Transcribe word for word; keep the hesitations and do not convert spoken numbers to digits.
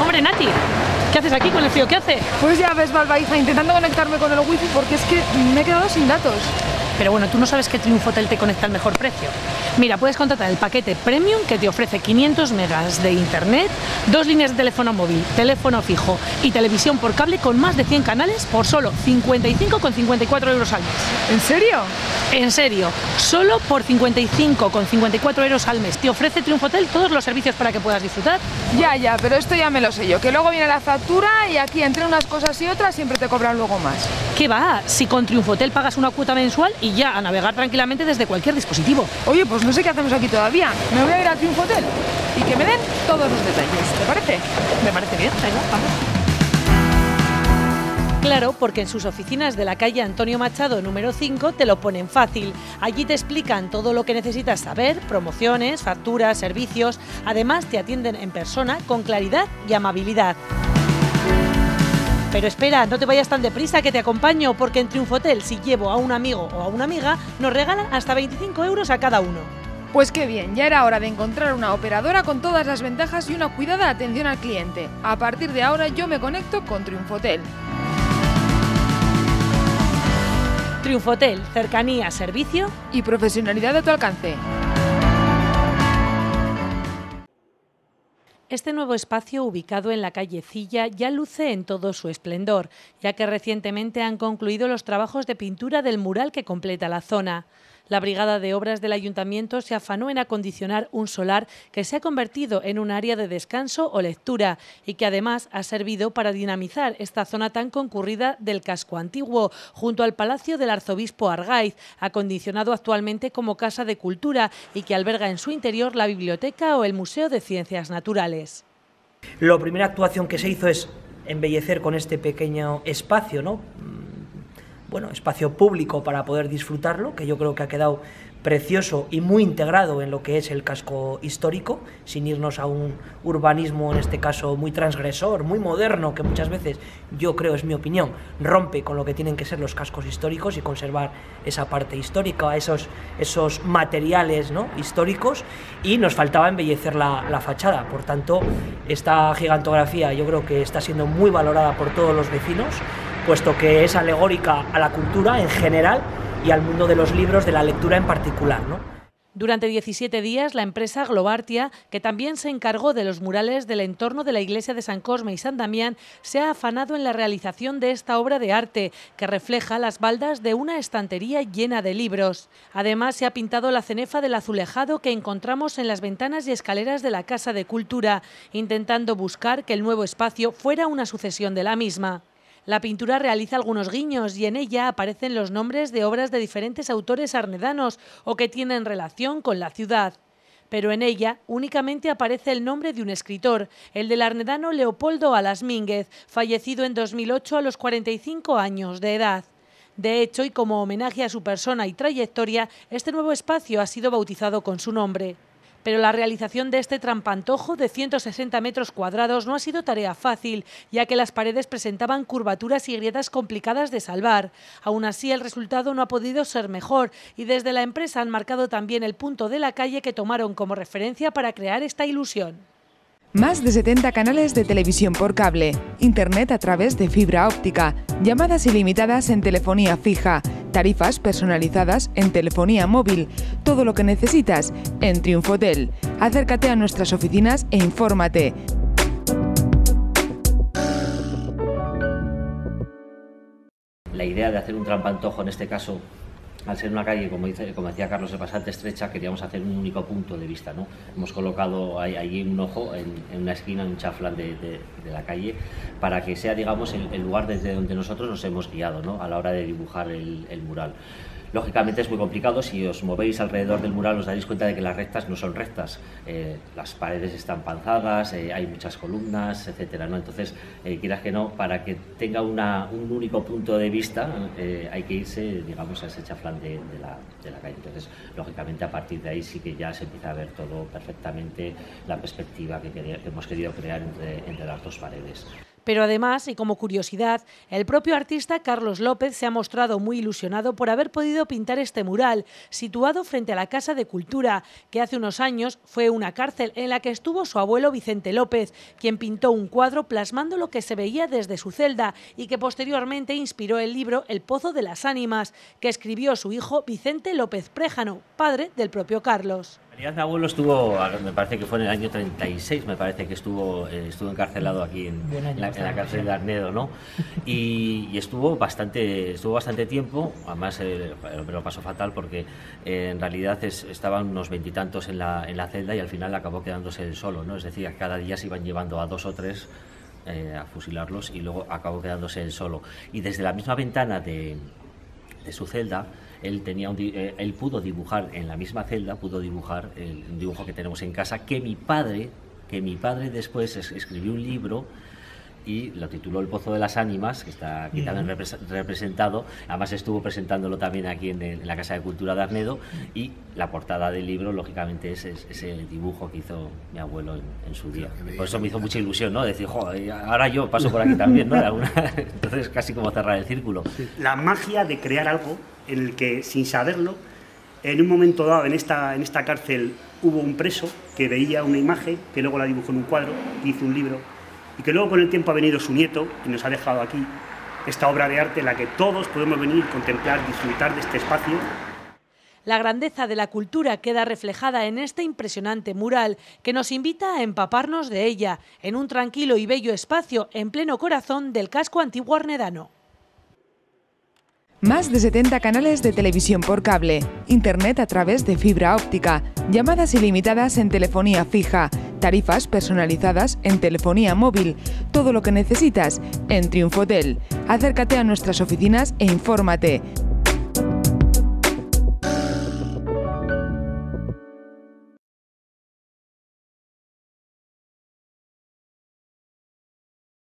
Hombre, Nati, ¿qué haces aquí con el frío que hace? Pues ya ves, Balba, hija, intentando conectarme con el wifi porque es que me he quedado sin datos. Pero bueno, tú no sabes que Triunfotel te conecta al mejor precio. Mira, puedes contratar el paquete Premium que te ofrece quinientos megas de internet, dos líneas de teléfono móvil, teléfono fijo y televisión por cable con más de cien canales por solo cincuenta y cinco con cincuenta y cuatro euros al mes. ¿En serio? En serio, solo por cincuenta y cinco con cincuenta y cuatro euros al mes te ofrece Triunfotel todos los servicios para que puedas disfrutar. Ya, ya, pero esto ya me lo sé yo, que luego viene la factura y aquí entre unas cosas y otras siempre te cobran luego más. ¿Qué va? Si con Triunfotel pagas una cuota mensual y ya a navegar tranquilamente desde cualquier dispositivo. Oye, pues no sé qué hacemos aquí todavía. Me voy a ir a Triunfotel y que me den todos los detalles. ¿Te parece? Me parece bien, venga, vamos. Claro, porque en sus oficinas de la calle Antonio Machado número cinco te lo ponen fácil. Allí te explican todo lo que necesitas saber, promociones, facturas, servicios. Además te atienden en persona con claridad y amabilidad. Pero espera, no te vayas tan deprisa que te acompaño, porque en Triunfotel, si llevo a un amigo o a una amiga, nos regalan hasta veinticinco euros a cada uno. Pues qué bien, ya era hora de encontrar una operadora con todas las ventajas y una cuidada atención al cliente. A partir de ahora yo me conecto con Triunfotel. Triunfotel, cercanía, servicio y profesionalidad a tu alcance. Este nuevo espacio, ubicado en la calle Cilla, ya luce en todo su esplendor, ya que recientemente han concluido los trabajos de pintura del mural que completa la zona. La Brigada de Obras del Ayuntamiento se afanó en acondicionar un solar que se ha convertido en un área de descanso o lectura y que además ha servido para dinamizar esta zona tan concurrida del casco antiguo, junto al Palacio del Arzobispo Argaiz, acondicionado actualmente como Casa de Cultura y que alberga en su interior la biblioteca o el Museo de Ciencias Naturales. La primera actuación que se hizo es embellecer con este pequeño espacio, ¿no? Bueno, espacio público para poder disfrutarlo, que yo creo que ha quedado precioso y muy integrado en lo que es el casco histórico, sin irnos a un urbanismo, en este caso, muy transgresor, muy moderno, que muchas veces, yo creo, es mi opinión, rompe con lo que tienen que ser los cascos históricos y conservar esa parte histórica, esos, esos materiales, ¿no?, históricos, y nos faltaba embellecer la, la fachada. Por tanto, esta gigantografía yo creo que está siendo muy valorada por todos los vecinos, puesto que es alegórica a la cultura en general y al mundo de los libros, de la lectura en particular, ¿no? Durante diecisiete días, la empresa Globartia, que también se encargó de los murales del entorno de la iglesia de San Cosme y San Damián, se ha afanado en la realización de esta obra de arte, que refleja las baldas de una estantería llena de libros. Además, se ha pintado la cenefa del azulejado que encontramos en las ventanas y escaleras de la Casa de Cultura, intentando buscar que el nuevo espacio fuera una sucesión de la misma. La pintura realiza algunos guiños y en ella aparecen los nombres de obras de diferentes autores arnedanos o que tienen relación con la ciudad. Pero en ella únicamente aparece el nombre de un escritor, el del arnedano Leopoldo Alas Mínguez, fallecido en dos mil ocho a los cuarenta y cinco años de edad. De hecho, y como homenaje a su persona y trayectoria, este nuevo espacio ha sido bautizado con su nombre. Pero la realización de este trampantojo de ciento sesenta metros cuadrados no ha sido tarea fácil, ya que las paredes presentaban curvaturas y grietas complicadas de salvar. Aún así, el resultado no ha podido ser mejor y desde la empresa han marcado también el punto de la calle que tomaron como referencia para crear esta ilusión. Más de setenta canales de televisión por cable, internet a través de fibra óptica, llamadas ilimitadas en telefonía fija, tarifas personalizadas en telefonía móvil, todo lo que necesitas en Triunfotel. Acércate a nuestras oficinas e infórmate. La idea de hacer un trampantojo, en este caso, al ser una calle, como, dice, como decía Carlos, es bastante estrecha, queríamos hacer un único punto de vista, ¿no? Hemos colocado ahí, ahí un ojo en, en una esquina, en un chaflán de, de, de la calle, para que sea, digamos, el, el lugar desde donde nosotros nos hemos guiado, ¿no?, a la hora de dibujar el, el mural. Lógicamente es muy complicado, si os movéis alrededor del mural os daréis cuenta de que las rectas no son rectas, eh, las paredes están panzadas, eh, hay muchas columnas, etcétera, ¿no? Entonces, eh, quieras que no, para que tenga una, un único punto de vista, eh, hay que irse, digamos, a ese chaflán de, de, la, de la calle. Entonces, lógicamente, a partir de ahí sí que ya se empieza a ver todo perfectamente, la perspectiva que, quería, que hemos querido crear entre, entre las dos paredes. Pero además, y como curiosidad, el propio artista Carlos López se ha mostrado muy ilusionado por haber podido pintar este mural, situado frente a la Casa de Cultura, que hace unos años fue una cárcel en la que estuvo su abuelo Vicente López, quien pintó un cuadro plasmando lo que se veía desde su celda y que posteriormente inspiró el libro El Pozo de las Ánimas, que escribió su hijo Vicente López Préjano, padre del propio Carlos. Mi abuelo estuvo, me parece que fue en el año treinta y seis, me parece que estuvo, eh, estuvo encarcelado aquí en, en, la, en la cárcel de Arnedo, ¿no? Y, y estuvo bastante estuvo bastante tiempo, además eh, me lo pasó fatal porque eh, en realidad es, estaban unos veintitantos en la, en la celda y al final acabó quedándose él solo, ¿no? Es decir, cada día se iban llevando a dos o tres eh, a fusilarlos y luego acabó quedándose él solo. Y desde la misma ventana de, de su celda, Él, tenía un, eh, él pudo dibujar en la misma celda, pudo dibujar el, un dibujo que tenemos en casa, que mi padre, que mi padre después es, escribió un libro y lo tituló El Pozo de las Ánimas, que está aquí también repres representado, además estuvo presentándolo también aquí en, el, en la Casa de Cultura de Arnedo, y la portada del libro, lógicamente, es, es ese dibujo que hizo mi abuelo en, en su día. Y por eso me hizo mucha ilusión, ¿no? Decir, joder, ahora yo paso por aquí también, ¿no? De alguna... Entonces casi como cerrar el círculo. La magia de crear algo en el que, sin saberlo, en un momento dado en esta, en esta cárcel hubo un preso que veía una imagen, que luego la dibujó en un cuadro, hizo un libro, y que luego con el tiempo ha venido su nieto y nos ha dejado aquí esta obra de arte en la que todos podemos venir, contemplar, disfrutar de este espacio. La grandeza de la cultura queda reflejada en este impresionante mural que nos invita a empaparnos de ella, en un tranquilo y bello espacio en pleno corazón del casco antiguo arnedano. Más de setenta canales de televisión por cable, internet a través de fibra óptica, llamadas ilimitadas en telefonía fija, tarifas personalizadas en telefonía móvil, todo lo que necesitas en Triunfotel. Acércate a nuestras oficinas e infórmate.